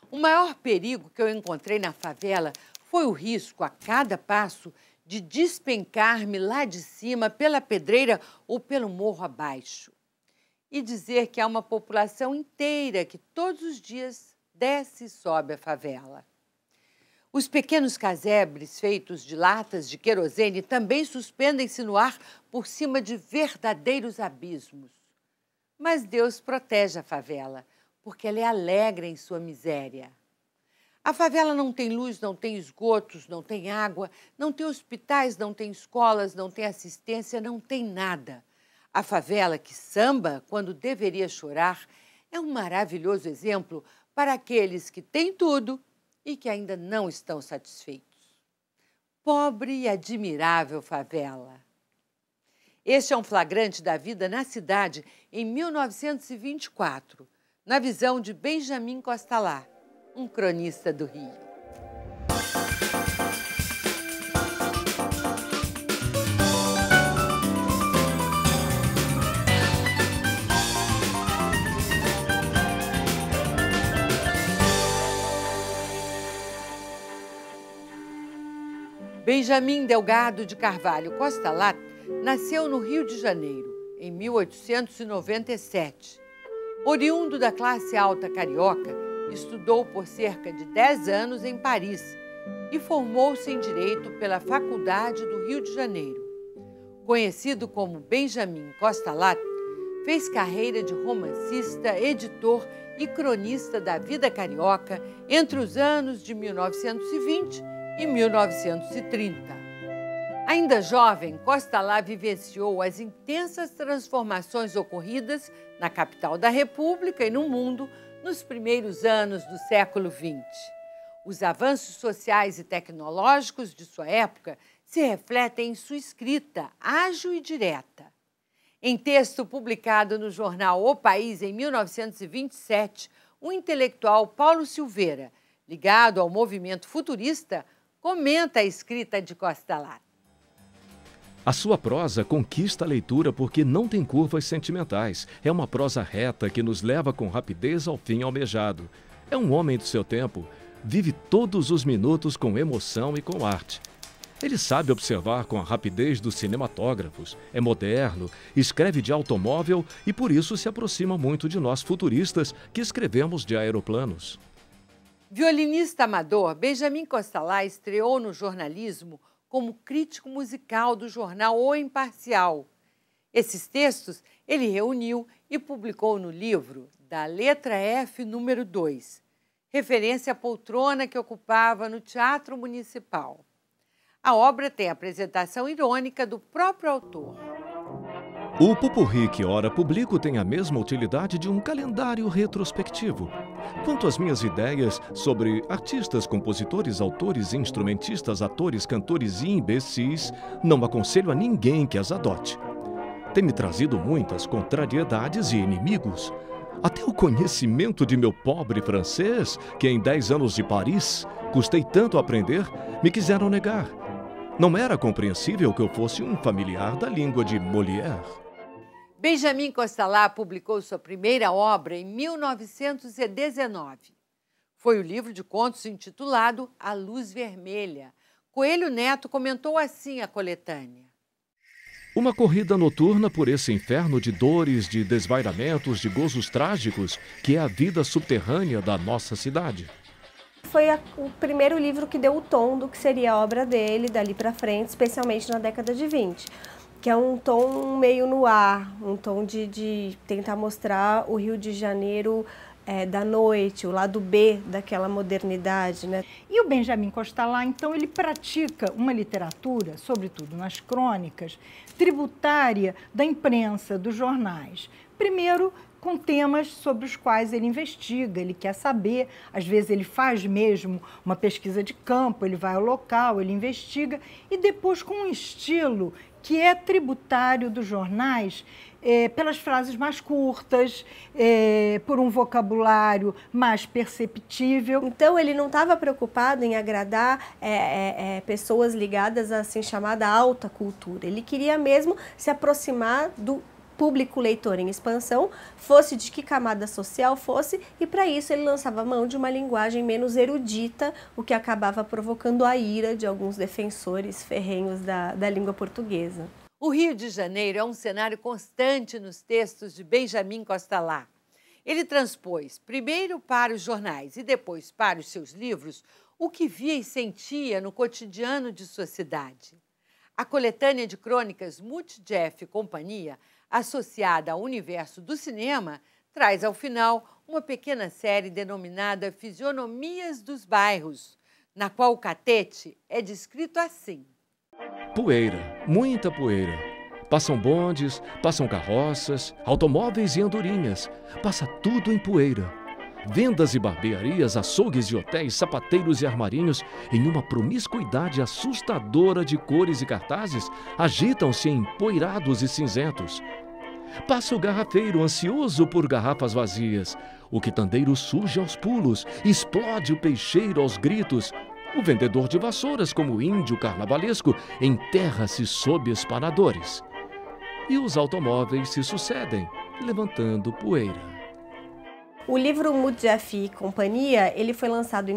O maior perigo que eu encontrei na favela foi o risco, a cada passo, de despencar-me lá de cima pela pedreira ou pelo morro abaixo. E dizer que há uma população inteira que todos os dias desce e sobe a favela. Os pequenos casebres feitos de latas de querosene também suspendem-se no ar por cima de verdadeiros abismos. Mas Deus protege a favela, porque ela é alegre em sua miséria. A favela não tem luz, não tem esgotos, não tem água, não tem hospitais, não tem escolas, não tem assistência, não tem nada. A favela que samba quando deveria chorar é um maravilhoso exemplo para aqueles que têm tudo e que ainda não estão satisfeitos. Pobre e admirável favela. Este é um flagrante da vida na cidade em 1924, na visão de Benjamin Costalá, um cronista do Rio. Benjamin Delgado de Carvalho Costalá nasceu no Rio de Janeiro, em 1897. Oriundo da classe alta carioca, estudou por cerca de 10 anos em Paris e formou-se em Direito pela Faculdade do Rio de Janeiro. Conhecido como Benjamin Costalá, fez carreira de romancista, editor e cronista da vida carioca entre os anos de 1920 e 1930. Ainda jovem, Costalá vivenciou as intensas transformações ocorridas na capital da República e no mundo nos primeiros anos do século XX. Os avanços sociais e tecnológicos de sua época se refletem em sua escrita, ágil e direta. Em texto publicado no jornal O País em 1927, o intelectual Paulo Silveira, ligado ao movimento futurista, comenta a escrita de Costalá. A sua prosa conquista a leitura porque não tem curvas sentimentais. É uma prosa reta que nos leva com rapidez ao fim almejado. É um homem do seu tempo, vive todos os minutos com emoção e com arte. Ele sabe observar com a rapidez dos cinematógrafos, é moderno, escreve de automóvel e por isso se aproxima muito de nós futuristas que escrevemos de aeroplanos. Violinista amador, Benjamin Costalá estreou no jornalismo como crítico musical do jornal O Imparcial. Esses textos ele reuniu e publicou no livro Da Letra F, número 2, referência à poltrona que ocupava no Teatro Municipal. A obra tem a apresentação irônica do próprio autor. O popurrí que ora publico tem a mesma utilidade de um calendário retrospectivo. Quanto às minhas ideias sobre artistas, compositores, autores, instrumentistas, atores, cantores e imbecis, não aconselho a ninguém que as adote. Tem me trazido muitas contrariedades e inimigos. Até o conhecimento de meu pobre francês, que em 10 anos de Paris custei tanto aprender, me quiseram negar. Não era compreensível que eu fosse um familiar da língua de Molière. Benjamin Costalá publicou sua primeira obra em 1919. Foi o livro de contos intitulado A Luz Vermelha. Coelho Neto comentou assim a coletânea. Uma corrida noturna por esse inferno de dores, de desvairamentos, de gozos trágicos, que é a vida subterrânea da nossa cidade. Foi o primeiro livro que deu o tom do que seria a obra dele dali para frente, especialmente na década de 20. Que é um tom meio no ar, um tom de tentar mostrar o Rio de Janeiro da noite, o lado B daquela modernidade, né? E o Benjamin Costalá, então, ele pratica uma literatura, sobretudo nas crônicas, tributária da imprensa, dos jornais. Primeiro, com temas sobre os quais ele investiga, ele quer saber, às vezes ele faz mesmo uma pesquisa de campo, ele vai ao local, ele investiga, e depois com um estilo que é tributário dos jornais, pelas frases mais curtas, por um vocabulário mais perceptível. Então ele não estava preocupado em agradar pessoas ligadas à assim chamada alta cultura, ele queria mesmo se aproximar público leitor em expansão, fosse de que camada social fosse, e para isso ele lançava mão de uma linguagem menos erudita, o que acabava provocando a ira de alguns defensores ferrenhos da língua portuguesa. O Rio de Janeiro é um cenário constante nos textos de Benjamin Constant. Ele transpôs, primeiro para os jornais e depois para os seus livros, o que via e sentia no cotidiano de sua cidade. A coletânea de crônicas Mut Jeff e Companhia, associada ao universo do cinema, traz ao final uma pequena série denominada Fisionomias dos Bairros, na qual o Catete é descrito assim. Poeira, muita poeira. Passam bondes, passam carroças, automóveis e andorinhas. Passa tudo em poeira. Vendas e barbearias, açougues e hotéis, sapateiros e armarinhos, em uma promiscuidade assustadora de cores e cartazes, agitam-se empoeirados e cinzentos. Passa o garrafeiro ansioso por garrafas vazias. O quitandeiro surge aos pulos, explode o peixeiro aos gritos. O vendedor de vassouras, como índio carnavalesco, enterra-se sob espanadores. E os automóveis se sucedem, levantando poeira. O livro Mut Jeff e Companhia, ele foi lançado em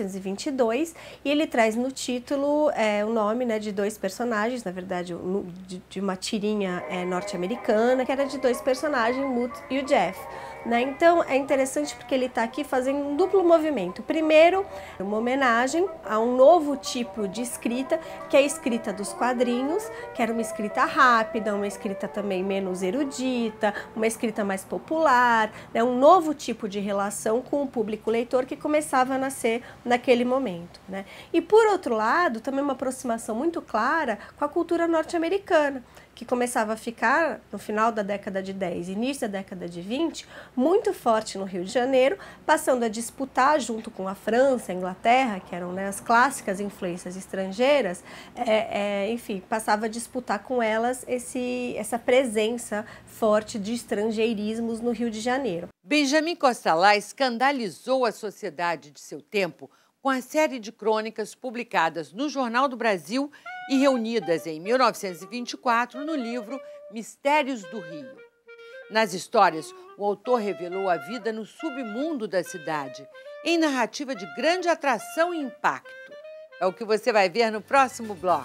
1922 e ele traz no título o nome, né, de dois personagens, na verdade, de uma tirinha norte-americana, que era de dois personagens, Mut e o Jeff. Né? Então, é interessante porque ele está aqui fazendo um duplo movimento. Primeiro, uma homenagem a um novo tipo de escrita, que é a escrita dos quadrinhos, que era uma escrita rápida, uma escrita também menos erudita, uma escrita mais popular, né? Um novo tipo de relação com o público leitor que começava a nascer naquele momento. Né? E, por outro lado, também uma aproximação muito clara com a cultura norte-americana, que começava a ficar, no final da década de 10, início da década de 20, muito forte no Rio de Janeiro, passando a disputar, junto com a França, a Inglaterra, que eram, né, as clássicas influências estrangeiras, enfim, passava a disputar com elas essa presença forte de estrangeirismos no Rio de Janeiro. Benjamin Constant escandalizou a sociedade de seu tempo com a série de crônicas publicadas no Jornal do Brasil e reunidas em 1924 no livro Mistérios do Rio. Nas histórias, o autor revelou a vida no submundo da cidade, em narrativa de grande atração e impacto. É o que você vai ver no próximo bloco.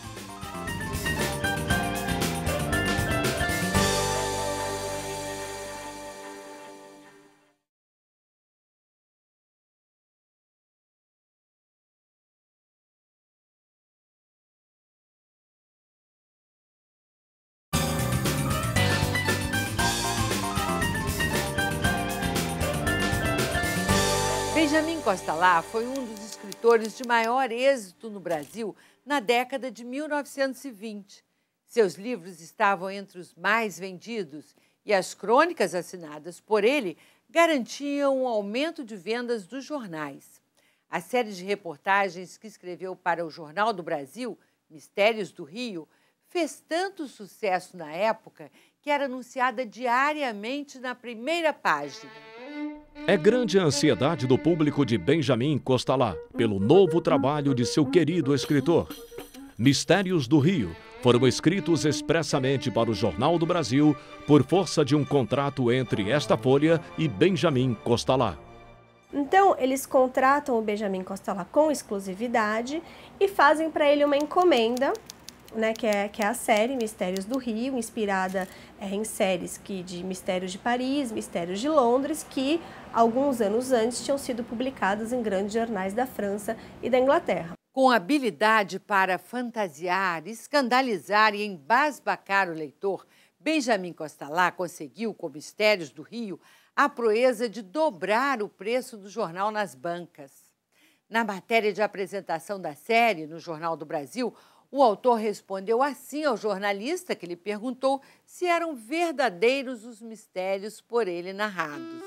Benjamin Constant foi um dos escritores de maior êxito no Brasil na década de 1920. Seus livros estavam entre os mais vendidos e as crônicas assinadas por ele garantiam um aumento de vendas dos jornais. A série de reportagens que escreveu para o Jornal do Brasil, Mistérios do Rio, fez tanto sucesso na época que era anunciada diariamente na primeira página. É grande a ansiedade do público de Benjamin Constant pelo novo trabalho de seu querido escritor. Mistérios do Rio foram escritos expressamente para o Jornal do Brasil por força de um contrato entre esta folha e Benjamin Constant. Então, eles contratam o Benjamin Constant com exclusividade e fazem para ele uma encomenda, né, que é a série Mistérios do Rio, inspirada em séries de Mistérios de Paris, Mistérios de Londres, que alguns anos antes tinham sido publicadas em grandes jornais da França e da Inglaterra. Com habilidade para fantasiar, escandalizar e embasbacar o leitor, Benjamin Constant conseguiu, com Mistérios do Rio, a proeza de dobrar o preço do jornal nas bancas. Na matéria de apresentação da série no Jornal do Brasil, o autor respondeu assim ao jornalista que lhe perguntou se eram verdadeiros os mistérios por ele narrados.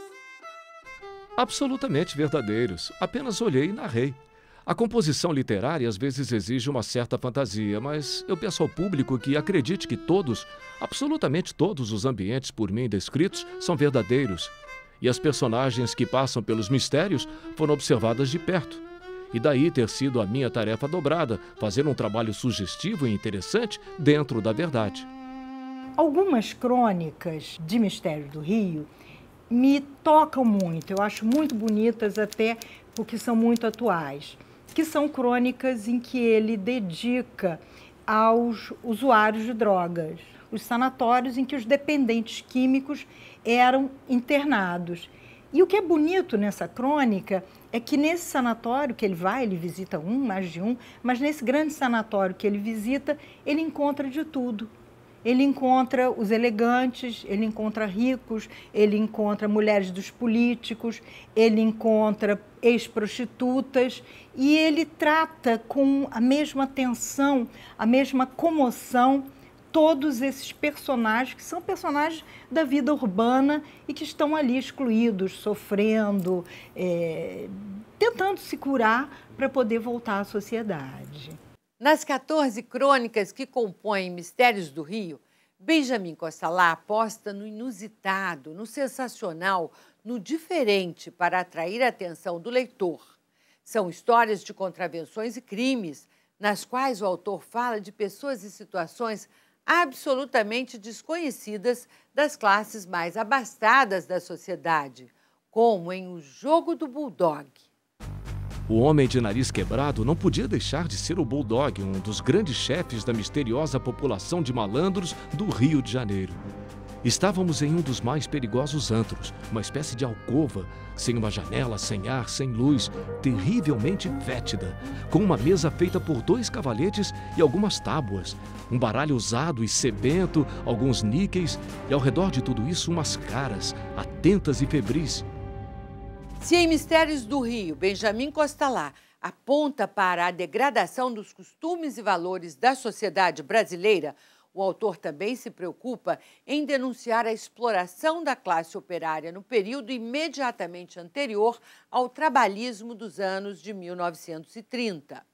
Absolutamente verdadeiros. Apenas olhei e narrei. A composição literária às vezes exige uma certa fantasia, mas eu peço ao público que acredite que todos, absolutamente todos os ambientes por mim descritos são verdadeiros. E as personagens que passam pelos mistérios foram observadas de perto. E daí ter sido a minha tarefa dobrada, fazer um trabalho sugestivo e interessante dentro da verdade. Algumas crônicas de Mistérios do Rio me tocam muito, eu acho muito bonitas até porque são muito atuais, que são crônicas em que ele dedica aos usuários de drogas, os sanatórios em que os dependentes químicos eram internados. E o que é bonito nessa crônica é que nesse sanatório que ele vai, ele visita mais de um, mas nesse grande sanatório que ele visita, ele encontra de tudo. Ele encontra os elegantes, ele encontra ricos, ele encontra mulheres dos políticos, ele encontra ex-prostitutas e ele trata com a mesma atenção, a mesma comoção todos esses personagens, que são personagens da vida urbana e que estão ali excluídos, sofrendo, tentando se curar para poder voltar à sociedade. Nas 14 crônicas que compõem Mistérios do Rio, Benjamin Costalá aposta no inusitado, no sensacional, no diferente para atrair a atenção do leitor. São histórias de contravenções e crimes, nas quais o autor fala de pessoas e situações absolutamente desconhecidas das classes mais abastadas da sociedade, como em O Jogo do Bulldog. O homem de nariz quebrado não podia deixar de ser o Bulldog, um dos grandes chefes da misteriosa população de malandros do Rio de Janeiro. Estávamos em um dos mais perigosos antros, uma espécie de alcova, sem uma janela, sem ar, sem luz, terrivelmente fétida, com uma mesa feita por 2 cavaletes e algumas tábuas, um baralho usado e sebento, alguns níqueis e ao redor de tudo isso umas caras, atentas e febris. Se em Mistérios do Rio, Benjamin Costalá aponta para a degradação dos costumes e valores da sociedade brasileira, o autor também se preocupa em denunciar a exploração da classe operária no período imediatamente anterior ao trabalhismo dos anos de 1930.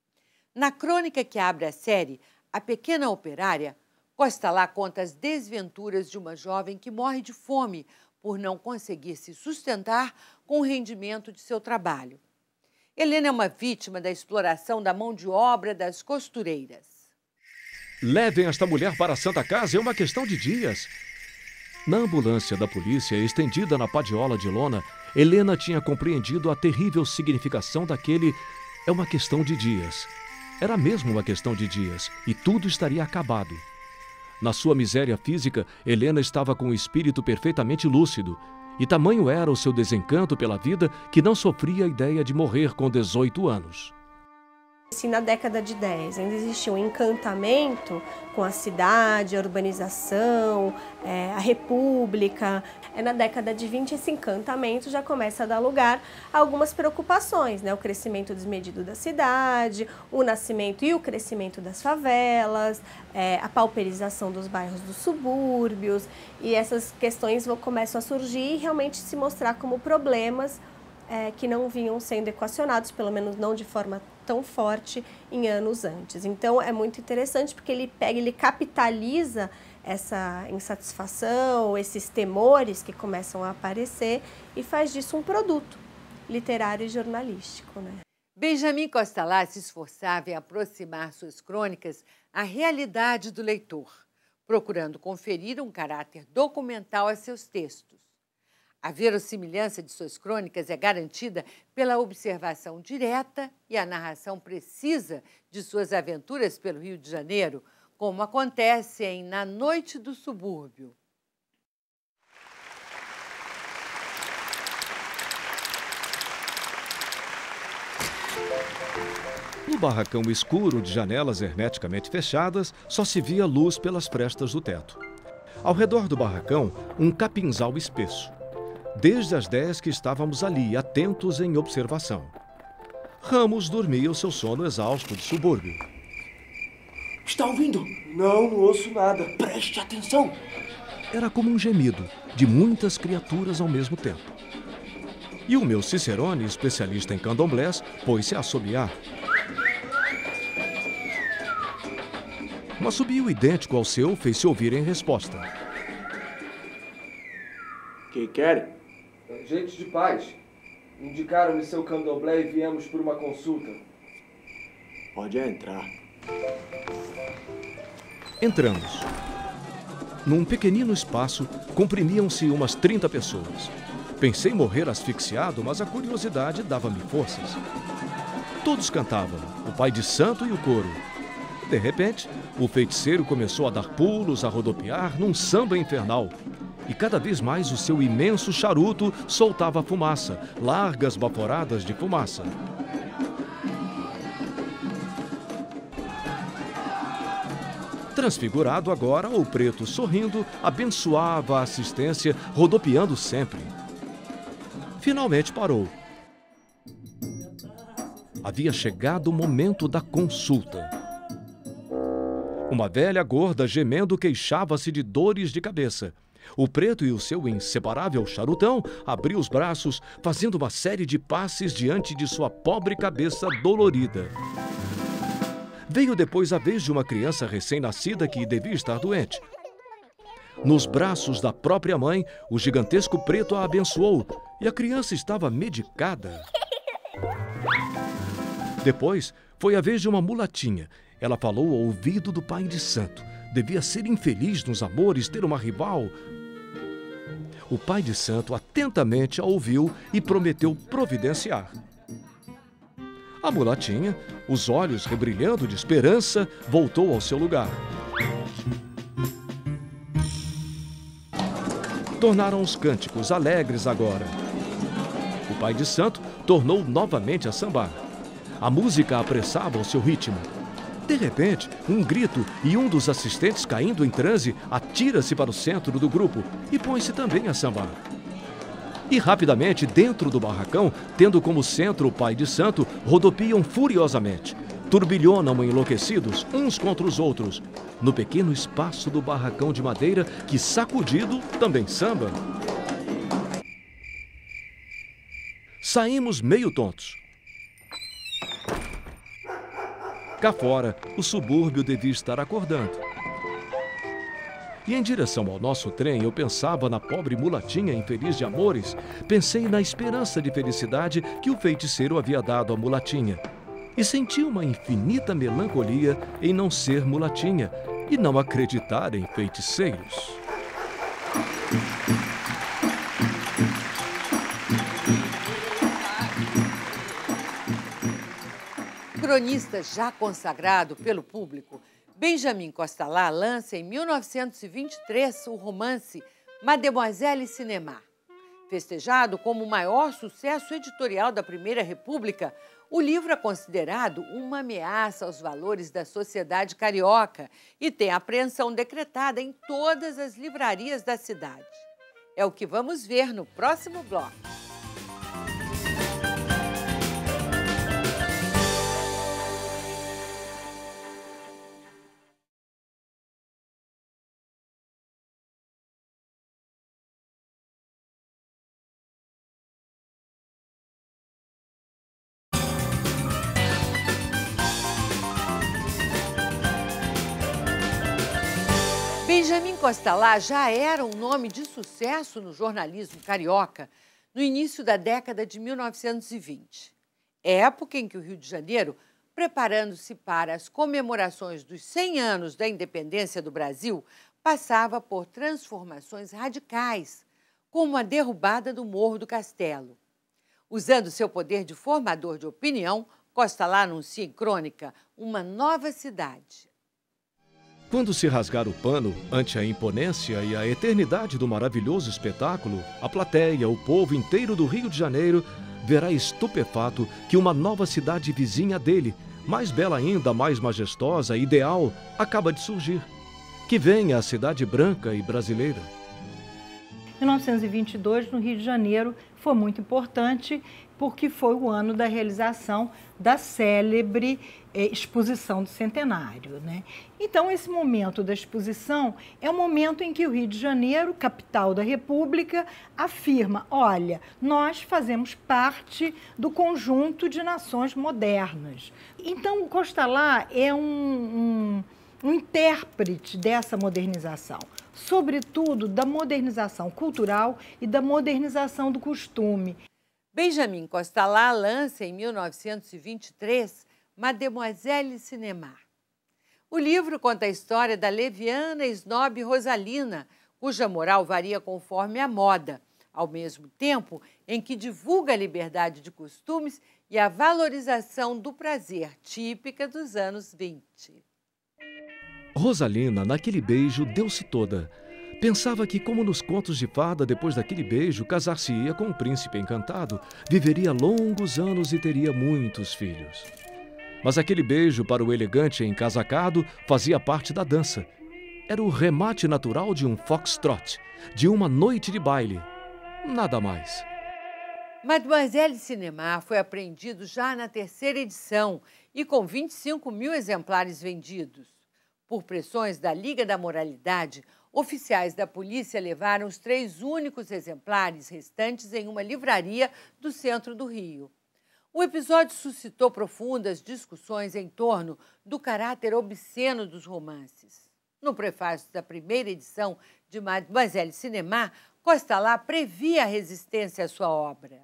Na crônica que abre a série, A Pequena Operária, Costalá conta as desventuras de uma jovem que morre de fome por não conseguir se sustentar com o rendimento de seu trabalho. Helena é uma vítima da exploração da mão de obra das costureiras. Levem esta mulher para a Santa Casa, é uma questão de dias. Na ambulância da polícia, estendida na padiola de lona, Helena tinha compreendido a terrível significação daquele "é uma questão de dias". Era mesmo uma questão de dias, e tudo estaria acabado. Na sua miséria física, Helena estava com o espírito perfeitamente lúcido, e tamanho era o seu desencanto pela vida que não sofria a ideia de morrer com 18 anos. Se na década de 10 ainda existia um encantamento com a cidade, a urbanização, a república, na década de 20 esse encantamento já começa a dar lugar a algumas preocupações, né? O crescimento desmedido da cidade, o nascimento e o crescimento das favelas, a pauperização dos bairros dos subúrbios, e essas questões começam a surgir e realmente se mostrar como problemas que não vinham sendo equacionados, pelo menos não de forma tão forte em anos antes. Então é muito interessante porque ele capitaliza essa insatisfação, esses temores que começam a aparecer e faz disso um produto literário e jornalístico, né? Benjamin Costalá se esforçava em aproximar suas crônicas à realidade do leitor, procurando conferir um caráter documental a seus textos. A verossimilhança de suas crônicas é garantida pela observação direta e a narração precisa de suas aventuras pelo Rio de Janeiro, como acontece em Na Noite do Subúrbio. No barracão escuro de janelas hermeticamente fechadas, só se via luz pelas frestas do teto. Ao redor do barracão, um capinzal espesso. Desde as 10 que estávamos ali, atentos em observação. Ramos dormia o seu sono exausto de subúrbio. Está ouvindo? Não ouço nada. Preste atenção. Era como um gemido de muitas criaturas ao mesmo tempo. E o meu Cicerone, especialista em candomblés, pôs-se a assobiar. Um assobio idêntico ao seu fez-se ouvir em resposta. Que querem? Gente de paz. Indicaram-me seu candomblé e viemos por uma consulta. Pode entrar. Entramos. Num pequenino espaço, comprimiam-se umas 30 pessoas. Pensei morrer asfixiado, mas a curiosidade dava-me forças. Todos cantavam, o pai de santo e o coro. De repente, o feiticeiro começou a dar pulos, a rodopiar num samba infernal. E cada vez mais o seu imenso charuto soltava fumaça, largas baforadas de fumaça. Transfigurado agora, o preto, sorrindo, abençoava a assistência, rodopiando sempre. Finalmente parou. Havia chegado o momento da consulta. Uma velha gorda gemendo queixava-se de dores de cabeça. O preto e o seu inseparável charutão abriu os braços, fazendo uma série de passes diante de sua pobre cabeça dolorida. Veio depois a vez de uma criança recém-nascida que devia estar doente. Nos braços da própria mãe, o gigantesco preto a abençoou e a criança estava medicada. Depois, foi a vez de uma mulatinha. Ela falou ao ouvido do pai de santo. Devia ser infeliz nos amores, ter uma rival. O pai de santo atentamente a ouviu e prometeu providenciar. A mulatinha, os olhos rebrilhando de esperança, voltou ao seu lugar. Tornaram os cânticos alegres agora. O pai de santo tornou novamente a sambar. A música apressava o seu ritmo. De repente, um grito e um dos assistentes, caindo em transe, atira-se para o centro do grupo e põe-se também a sambar. E rapidamente, dentro do barracão, tendo como centro o pai de santo, rodopiam furiosamente. Turbilhonam enlouquecidos uns contra os outros, no pequeno espaço do barracão de madeira que, sacudido, também samba. Saímos meio tontos. Cá fora, o subúrbio devia estar acordando. E em direção ao nosso trem, eu pensava na pobre mulatinha infeliz de amores. Pensei na esperança de felicidade que o feiticeiro havia dado à mulatinha. E senti uma infinita melancolia em não ser mulatinha e não acreditar em feiticeiros. Cronista já consagrado pelo público, Benjamin Constant lança em 1923 o romance Mademoiselle Cinéma. Festejado como o maior sucesso editorial da Primeira República, o livro é considerado uma ameaça aos valores da sociedade carioca e tem apreensão decretada em todas as livrarias da cidade. É o que vamos ver no próximo bloco. Benjamin Constant já era um nome de sucesso no jornalismo carioca no início da década de 1920, época em que o Rio de Janeiro, preparando-se para as comemorações dos 100 anos da independência do Brasil, passava por transformações radicais, como a derrubada do Morro do Castelo. Usando seu poder de formador de opinião, Constant anuncia em crônica uma nova cidade. Quando se rasgar o pano ante a imponência e a eternidade do maravilhoso espetáculo, a plateia, o povo inteiro do Rio de Janeiro, verá estupefato que uma nova cidade vizinha dele, mais bela ainda, mais majestosa, ideal, acaba de surgir. Que venha a cidade branca e brasileira. 1922, no Rio de Janeiro, foi muito importante porque foi o ano da realização da célebre exposição do centenário, né? Então, esse momento da exposição é o momento em que o Rio de Janeiro, capital da República, afirma, olha, nós fazemos parte do conjunto de nações modernas. Então, o Constant é um intérprete dessa modernização, sobretudo da modernização cultural e da modernização do costume. Benjamin Constant lança em 1923 Mademoiselle Cinéma. O livro conta a história da leviana e snob Rosalina, cuja moral varia conforme a moda, ao mesmo tempo em que divulga a liberdade de costumes e a valorização do prazer, típica dos anos 20. Rosalina, naquele beijo, deu-se toda. Pensava que, como nos contos de fada, depois daquele beijo, casar-se-ia com um príncipe encantado, viveria longos anos e teria muitos filhos. Mas aquele beijo para o elegante encasacado fazia parte da dança. Era o remate natural de um foxtrot, de uma noite de baile. Nada mais. Mademoiselle Cinema foi apreendido já na 3ª edição e com 25 mil exemplares vendidos. Por pressões da Liga da Moralidade, oficiais da polícia levaram os 3 únicos exemplares restantes em uma livraria do centro do Rio. O episódio suscitou profundas discussões em torno do caráter obsceno dos romances. No prefácio da 1ª edição de Mademoiselle Cinema, Costalá previa a resistência à sua obra.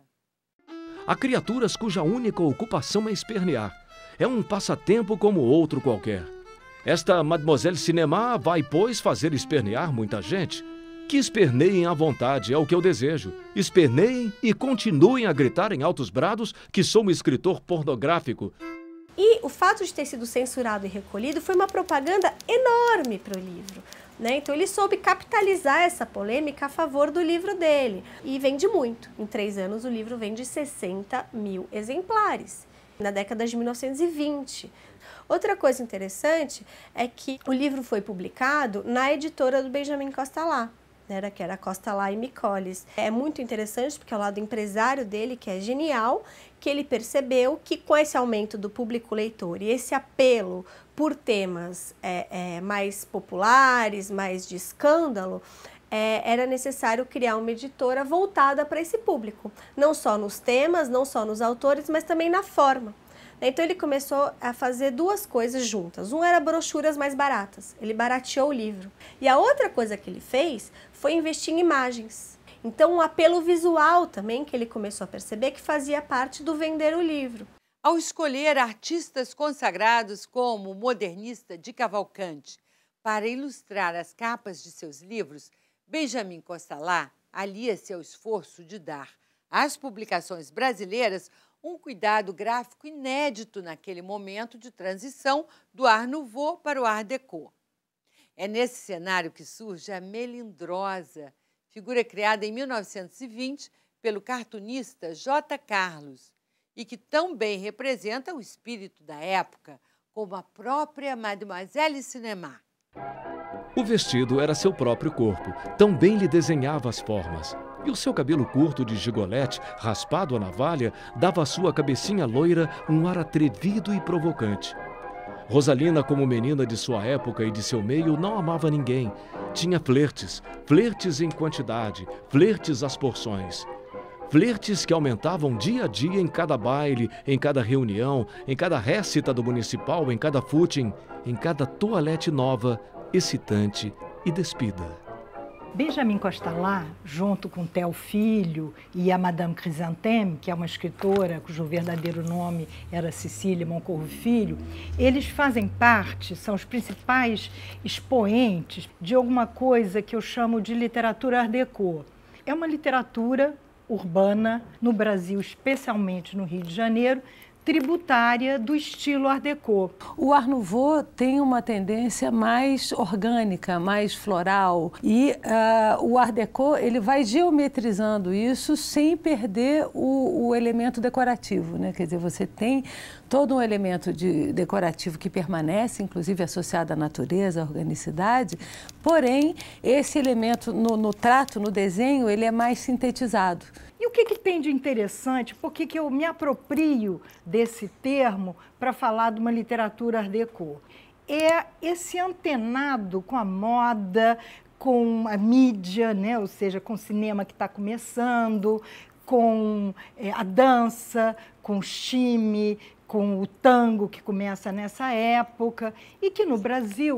Há criaturas cuja única ocupação é espernear. É um passatempo como outro qualquer. Esta Mademoiselle Cinema vai, pois, fazer espernear muita gente. Que esperneiem à vontade, é o que eu desejo. Esperneiem e continuem a gritar em altos brados que sou um escritor pornográfico. E o fato de ter sido censurado e recolhido foi uma propaganda enorme para o livro, né? Então ele soube capitalizar essa polêmica a favor do livro dele. E vende muito. Em 3 anos o livro vende 60 mil exemplares, na década de 1920. Outra coisa interessante é que o livro foi publicado na editora do Benjamin Costalá, né, que era Costalá e Micolis. É muito interessante porque é o lado empresário dele, que é genial, que ele percebeu que com esse aumento do público leitor e esse apelo por temas mais populares, mais de escândalo, era necessário criar uma editora voltada para esse público. Não só nos temas, não só nos autores, mas também na forma. Então ele começou a fazer 2 coisas juntas. Um era brochuras mais baratas, ele barateou o livro. E a outra coisa que ele fez foi investir em imagens. Então um apelo visual também que ele começou a perceber que fazia parte do vender o livro. Ao escolher artistas consagrados como o modernista de Cavalcante para ilustrar as capas de seus livros, Benjamin Costalá alia-se ao esforço de dar às publicações brasileiras um cuidado gráfico inédito naquele momento de transição do Art Nouveau para o Art Déco. É nesse cenário que surge a Melindrosa, figura criada em 1920 pelo cartunista J. Carlos e que tão bem representa o espírito da época, como a própria Mademoiselle Cinema. O vestido era seu próprio corpo, tão bem lhe desenhava as formas. E o seu cabelo curto de gigolete, raspado à navalha, dava à sua cabecinha loira um ar atrevido e provocante. Rosalina, como menina de sua época e de seu meio, não amava ninguém. Tinha flertes, flertes em quantidade, flertes às porções. Flertes que aumentavam dia a dia em cada baile, em cada reunião, em cada récita do municipal, em cada footing, em cada toalete nova, excitante e despida. Benjamin Costalá, junto com Theo Filho e a Madame Chrysanthème, que é uma escritora cujo verdadeiro nome era Cecília Moncorvo Filho, eles fazem parte, são os principais expoentes de alguma coisa que eu chamo de literatura Art Déco. É uma literatura urbana, no Brasil, especialmente no Rio de Janeiro, tributária do estilo Art Déco. O Art Nouveau tem uma tendência mais orgânica, mais floral, e o Art Déco ele vai geometrizando isso sem perder o elemento decorativo, né? Quer dizer, você tem todo um elemento decorativo que permanece, inclusive associado à natureza, à organicidade, porém, esse elemento no trato, no desenho, ele é mais sintetizado. E o que tem de interessante, por que eu me aproprio desse termo para falar de uma literatura Art Déco? É esse antenado com a moda, com a mídia, né? Ou seja, com o cinema que está começando, com a dança, com o chime, com o tango que começa nessa época, e que no Brasil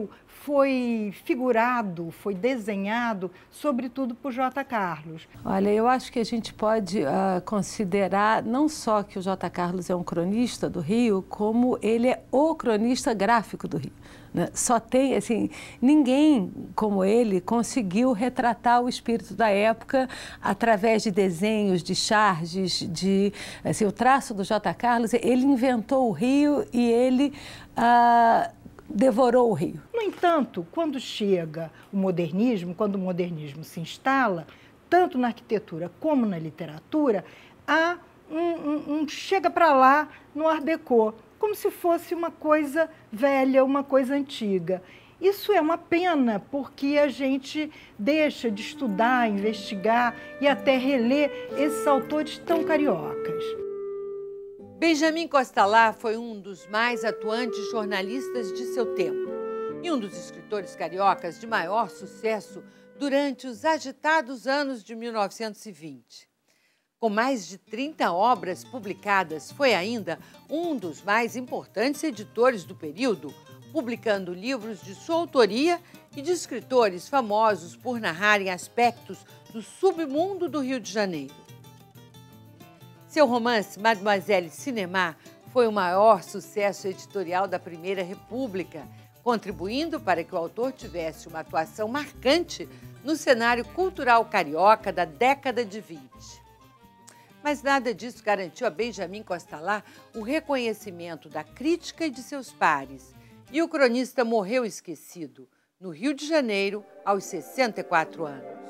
foi figurado, foi desenhado, sobretudo por J. Carlos. Olha, eu acho que a gente pode considerar não só que o J. Carlos é um cronista do Rio, como ele é o cronista gráfico do Rio. Né? Só tem, assim, ninguém como ele conseguiu retratar o espírito da época através de desenhos, de charges, assim, o traço do J. Carlos. Ele inventou o Rio e ele devorou o Rio. No entanto, quando chega o modernismo, quando o modernismo se instala, tanto na arquitetura como na literatura, há chega para lá no Art Deco, como se fosse uma coisa velha, uma coisa antiga. Isso é uma pena, porque a gente deixa de estudar, investigar e até reler esses autores tão cariocas. Benjamin Constant foi um dos mais atuantes jornalistas de seu tempo e um dos escritores cariocas de maior sucesso durante os agitados anos de 1920. Com mais de 30 obras publicadas, foi ainda um dos mais importantes editores do período, publicando livros de sua autoria e de escritores famosos por narrarem aspectos do submundo do Rio de Janeiro. Seu romance Mademoiselle Cinema foi o maior sucesso editorial da Primeira República, contribuindo para que o autor tivesse uma atuação marcante no cenário cultural carioca da década de 20. Mas nada disso garantiu a Benjamin Constant o reconhecimento da crítica e de seus pares. E o cronista morreu esquecido, no Rio de Janeiro, aos 64 anos.